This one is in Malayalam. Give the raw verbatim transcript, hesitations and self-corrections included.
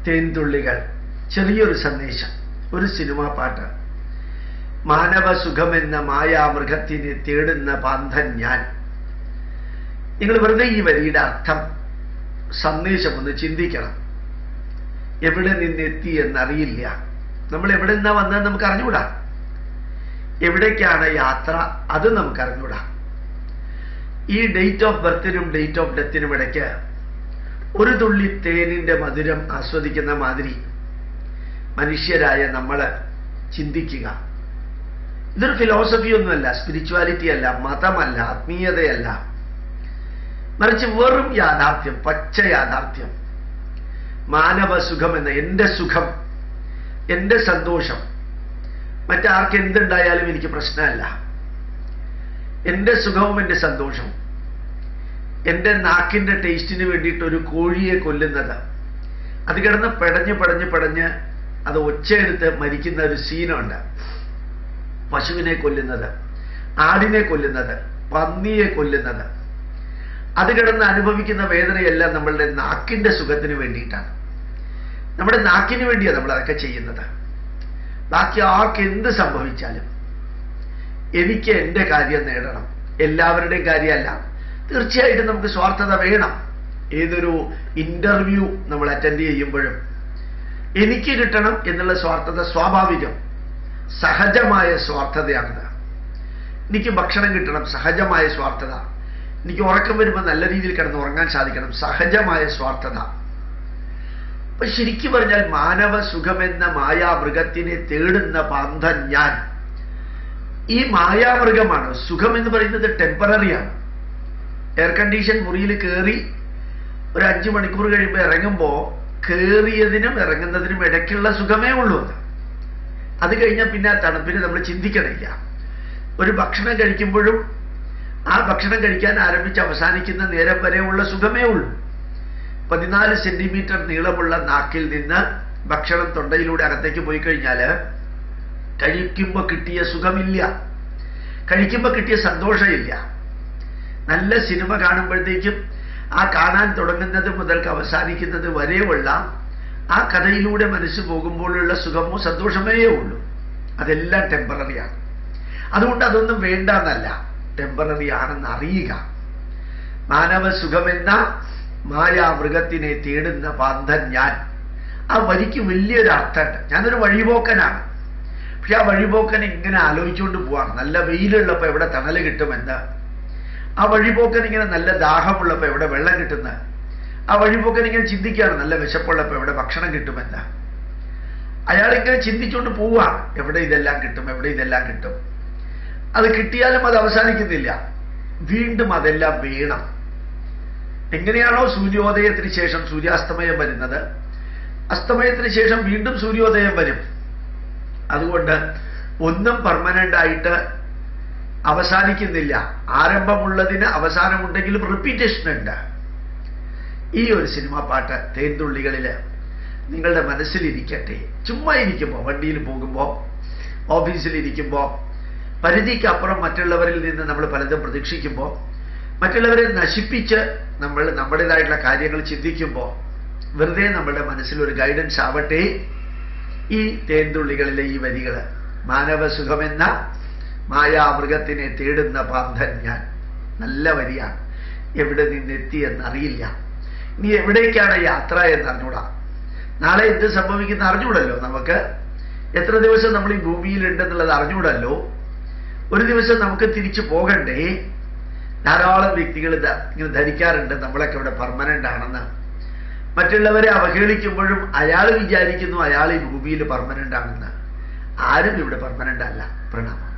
തേൻതുള്ളികൾ ചെറിയൊരു സന്ദേശം, ഒരു സിനിമാ പാട്ട്. മാനവ സുഖമെന്ന മായാമൃഗത്തിനെ തേടുന്ന പാന്തൻ ഞാൻ. നിങ്ങൾ വെറുതെ ഈ വരിയുടെ അർത്ഥം, സന്ദേശം ഒന്ന് ചിന്തിക്കണം. എവിടെ നിന്നെത്തി എന്നറിയില്ല. നമ്മൾ എവിടെ നിന്നാ വന്നതെന്ന് നമുക്ക് അറിഞ്ഞുകൂടാ. എവിടേക്കാണ് യാത്ര അത് നമുക്ക് അറിഞ്ഞുകൂടാ. ഈ ഡേറ്റ് ഓഫ് ബർത്തിനും ഡേറ്റ് ഓഫ് ഡെത്തിനും ഇടയ്ക്ക് ഒരു തുള്ളി തേനിന്റെ മധുരം ആസ്വദിക്കുന്ന മാതിരി മനുഷ്യരായ നമ്മൾ ചിന്തിക്കുക. ഇതൊരു ഫിലോസഫി ഒന്നുമല്ല, സ്പിരിച്വാലിറ്റി അല്ല, മതമല്ല, ആത്മീയതയല്ല, മറിച്ച് വെറും യാഥാർത്ഥ്യം, പച്ച യാഥാർത്ഥ്യം. മാനവ സുഖം എന്ന എൻ്റെ സുഖം, എൻ്റെ സന്തോഷം, മറ്റാർക്ക് എന്തുണ്ടായാലും എനിക്ക് പ്രശ്നമല്ല. എൻ്റെ സുഖവും എൻ്റെ സന്തോഷവും. എൻ്റെ നാക്കിൻ്റെ ടേസ്റ്റിന് വേണ്ടിയിട്ട് ഒരു കോഴിയെ കൊല്ലുന്നത്, അത് കിടന്ന് പടഞ്ഞ് പടഞ്ഞ് പടഞ്ഞ് അത് ഒച്ചയെടുത്ത് മരിക്കുന്ന ഒരു സീനുണ്ട്. പശുവിനെ കൊല്ലുന്നത്, ആടിനെ കൊല്ലുന്നത്, പന്നിയെ കൊല്ലുന്നത്, അത് കിടന്ന് അനുഭവിക്കുന്ന വേദനയെല്ലാം നമ്മളുടെ നാക്കിൻ്റെ സുഖത്തിന് വേണ്ടിയിട്ടാണ്. നമ്മുടെ നാക്കിന് വേണ്ടിയാണ് നമ്മൾ അതൊക്കെ ചെയ്യുന്നത്. ബാക്കി ആർക്ക് എന്ത് സംഭവിച്ചാലും എനിക്ക് എൻ്റെ കാര്യം നേടണം, എല്ലാവരുടെയും കാര്യമല്ല. തീർച്ചയായിട്ടും നമുക്ക് സ്വാർത്ഥത വേണം. ഏതൊരു ഇന്റർവ്യൂ നമ്മൾ അറ്റൻഡ് ചെയ്യുമ്പോഴും എനിക്ക് കിട്ടണം എന്നുള്ള സ്വാർത്ഥത സ്വാഭാവികം, സഹജമായ സ്വാർത്ഥതയാണത്. എനിക്ക് ഭക്ഷണം കിട്ടണം, സഹജമായ സ്വാർത്ഥത. എനിക്ക് ഉറക്കം വരുമ്പോൾ നല്ല രീതിയിൽ കിടന്ന് ഉറങ്ങാൻ സാധിക്കണം, സഹജമായ സ്വാർത്ഥത. അപ്പൊ ശരിക്കും പറഞ്ഞാൽ മാനവ സുഖമെന്ന മായാമൃഗത്തിനെ തേടുന്ന പാന്തൻ ഞാൻ. ഈ മായാമൃഗമാണ്. സുഖം എന്ന് പറയുന്നത് ടെമ്പററിയാണ്. എയർ കണ്ടീഷൻ മുറിയിൽ കയറി ഒരു അഞ്ചു മണിക്കൂർ കഴിയുമ്പോൾ ഇറങ്ങുമ്പോൾ കയറിയതിനും ഇറങ്ങുന്നതിനും ഇടയ്ക്കുള്ള സുഖമേ ഉള്ളൂ. അത് അത് കഴിഞ്ഞാൽ പിന്നെ ആ തണുപ്പിന് നമ്മൾ ചിന്തിക്കണില്ല. ഒരു ഭക്ഷണം കഴിക്കുമ്പോഴും ആ ഭക്ഷണം കഴിക്കാൻ ആരംഭിച്ച് അവസാനിക്കുന്ന നേരം വരെയുള്ള സുഖമേ ഉള്ളൂ. പതിനാല് സെന്റിമീറ്റർ നീളമുള്ള നാക്കിൽ നിന്ന് ഭക്ഷണം തൊണ്ടയിലൂടെ അകത്തേക്ക് പോയി കഴിഞ്ഞാൽ കഴിക്കുമ്പോൾ കിട്ടിയ സുഖമില്ല, കഴിക്കുമ്പോൾ കിട്ടിയ സന്തോഷമില്ല. നല്ല സിനിമ കാണുമ്പോഴത്തേക്കും ആ കാണാൻ തുടങ്ങുന്നത് മുതൽക്ക് അവസാനിക്കുന്നത് വരെയുള്ള ആ കഥയിലൂടെ മനസ്സ് പോകുമ്പോഴുള്ള സുഖമോ സന്തോഷമേ ഉള്ളൂ. അതെല്ലാം ടെമ്പററിയാണ്. അതുകൊണ്ട് അതൊന്നും വേണ്ടെന്നല്ല, ടെമ്പററി ആണെന്ന് അറിയുക. മാനവ സുഖമെന്ന മായാമൃഗത്തിനെ തേടുന്ന പാന്തൻ ഞാൻ. ആ വരിക്ക് വലിയൊരു അർത്ഥമുണ്ട്. ഞാനൊരു വഴിപോക്കനാണ്. പക്ഷെ ആ വഴിപോക്കൻ ഇങ്ങനെ ആലോചിച്ചുകൊണ്ട് പോവാണ്. നല്ല വെയിലുള്ളപ്പോൾ എവിടെ തണല് കിട്ടുമെന്ന്, ആ വഴിപോക്കൻ ഇങ്ങനെ നല്ല ദാഹമുള്ളപ്പോൾ എവിടെ വെള്ളം കിട്ടുന്ന, ആ വഴിപോക്കൻ ഇങ്ങനെ ചിന്തിക്കുകയാണ് നല്ല വിശപ്പുള്ളപ്പോൾ എവിടെ ഭക്ഷണം കിട്ടുമെന്ന്. അയാളിങ്ങനെ ചിന്തിച്ചുകൊണ്ട് പോവാണ്, എവിടെ ഇതെല്ലാം കിട്ടും, എവിടെ ഇതെല്ലാം കിട്ടും. അത് കിട്ടിയാലും അത് അവസാനിക്കുന്നില്ല, വീണ്ടും അതെല്ലാം വേണം. എങ്ങനെയാണോ സൂര്യോദയത്തിന് ശേഷം സൂര്യാസ്തമയം വരുന്നത്, അസ്തമയത്തിന് ശേഷം വീണ്ടും സൂര്യോദയം വരും. അതുകൊണ്ട് ഒന്നും പെർമനന്റ് ആയിട്ട് അവസാനിക്കുന്നില്ല. ആരംഭമുള്ളതിന് അവസാനമുണ്ടെങ്കിലും റിപ്പീറ്റേഷൻ ഉണ്ട്. ഈ ഒരു സിനിമാ പാട്ട് തേൻതുള്ളികളിൽ നിങ്ങളുടെ മനസ്സിലിരിക്കട്ടെ. ചുമ്മാ ഇരിക്കുമ്പോൾ, വണ്ടിയിൽ പോകുമ്പോൾ, ഓഫീസിലിരിക്കുമ്പോൾ, പരിധിക്കപ്പുറം മറ്റുള്ളവരിൽ നിന്ന് നമ്മൾ പലതും പ്രതീക്ഷിക്കുമ്പോൾ, മറ്റുള്ളവരെ നശിപ്പിച്ച് നമ്മൾ നമ്മുടേതായിട്ടുള്ള കാര്യങ്ങൾ ചിന്തിക്കുമ്പോൾ വെറുതെ നമ്മളുടെ മനസ്സിലൊരു ഗൈഡൻസ് ആവട്ടെ ഈ തേൻതുള്ളികളിലെ ഈ വരികൾ. മാനവ സുഖമെന്ന മായാമൃഗത്തിനെ തേടുന്ന പാന്തൻ ഞാൻ. നല്ല വരിയാണ്. എവിടെ നിന്നെത്തി എന്നറിയില്ല. ഇനി എവിടേക്കാണ് യാത്ര എന്നറിഞ്ഞൂടാ. നാളെ എന്ത് സംഭവിക്കുന്ന അറിഞ്ഞൂടല്ലോ. നമുക്ക് എത്ര ദിവസം നമ്മൾ ഈ ഭൂമിയിലുണ്ടെന്നുള്ളത് അറിഞ്ഞൂടല്ലോ. ഒരു ദിവസം നമുക്ക് തിരിച്ചു പോകണ്ടേ. ധാരാളം വ്യക്തികൾ ഇങ്ങനെ ധരിക്കാറുണ്ട് നമ്മളൊക്കെ ഇവിടെ പെർമനന്റ് ആണെന്ന്. മറ്റുള്ളവരെ അവഹേളിക്കുമ്പോഴും അയാൾ വിചാരിക്കുന്നു അയാൾ ഈ ഭൂമിയിൽ പെർമനന്റ് ആണെന്ന്. ആരും ഇവിടെ പെർമനന്റ് അല്ല. പ്രണാമം.